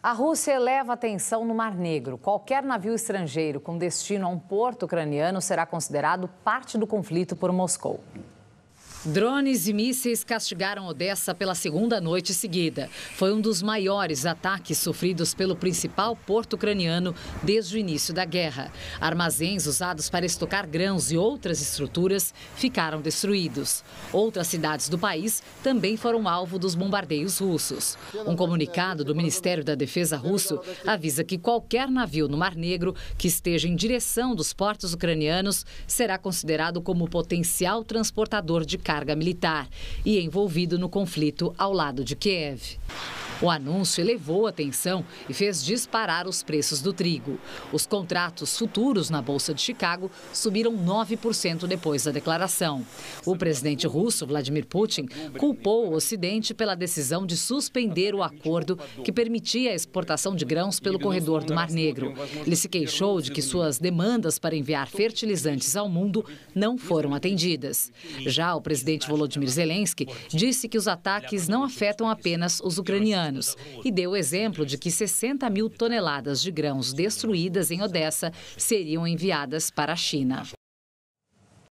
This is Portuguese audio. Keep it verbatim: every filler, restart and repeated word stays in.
A Rússia eleva a tensão no Mar Negro. Qualquer navio estrangeiro com destino a um porto ucraniano será considerado parte do conflito por Moscou. Drones e mísseis castigaram Odessa pela segunda noite seguida. Foi um dos maiores ataques sofridos pelo principal porto ucraniano desde o início da guerra. Armazéns usados para estocar grãos e outras estruturas ficaram destruídos. Outras cidades do país também foram alvo dos bombardeios russos. Um comunicado do Ministério da Defesa russo avisa que qualquer navio no Mar Negro que esteja em direção dos portos ucranianos será considerado como potencial transportador de carga carga militar e envolvido no conflito ao lado de Kiev. O anúncio elevou a tensão e fez disparar os preços do trigo. Os contratos futuros na Bolsa de Chicago subiram nove por cento depois da declaração. O presidente russo, Vladimir Putin, culpou o Ocidente pela decisão de suspender o acordo que permitia a exportação de grãos pelo corredor do Mar Negro. Ele se queixou de que suas demandas para enviar fertilizantes ao mundo não foram atendidas. Já o presidente Volodymyr Zelensky disse que os ataques não afetam apenas os ucranianos e deu o exemplo de que sessenta mil toneladas de grãos destruídas em Odessa seriam enviadas para a China.